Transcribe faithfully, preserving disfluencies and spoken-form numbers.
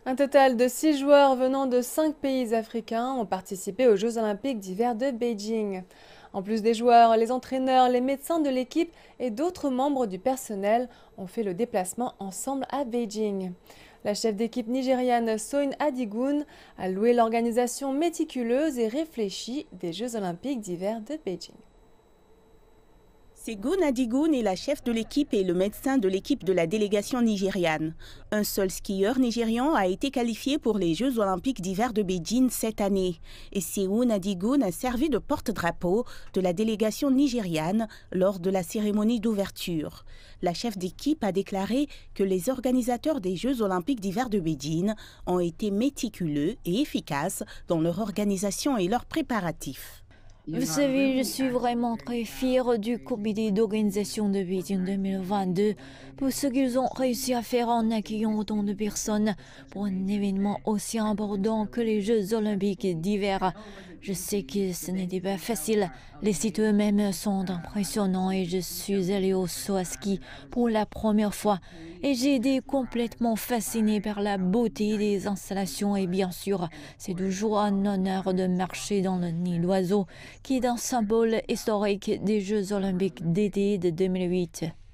Un total de six joueurs venant de cinq pays africains ont participé aux Jeux olympiques d'hiver de Beijing. En plus des joueurs, les entraîneurs, les médecins de l'équipe et d'autres membres du personnel ont fait le déplacement ensemble à Beijing. La chef d'équipe nigériane Soin Adigun a loué l'organisation méticuleuse et réfléchie des Jeux olympiques d'hiver de Beijing. Segun Adigun est la chef de l'équipe et le médecin de l'équipe de la délégation nigériane. Un seul skieur nigérian a été qualifié pour les Jeux olympiques d'hiver de Beijing cette année. Et Segun Adigun a servi de porte-drapeau de la délégation nigériane lors de la cérémonie d'ouverture. La chef d'équipe a déclaré que les organisateurs des Jeux olympiques d'hiver de Beijing ont été méticuleux et efficaces dans leur organisation et leurs préparatifs. Vous savez, je suis vraiment très fière du comité d'organisation de Beijing deux mille vingt-deux pour ce qu'ils ont réussi à faire en accueillant autant de personnes pour un événement aussi important que les Jeux olympiques d'hiver. Je sais que ce n'était pas facile. Les sites eux-mêmes sont impressionnants et je suis allée au saut à ski pour la première fois. Et j'ai été complètement fascinée par la beauté des installations et bien sûr, c'est toujours un honneur de marcher dans le nid d'oiseau qui est un symbole historique des Jeux olympiques d'été de deux mille huit.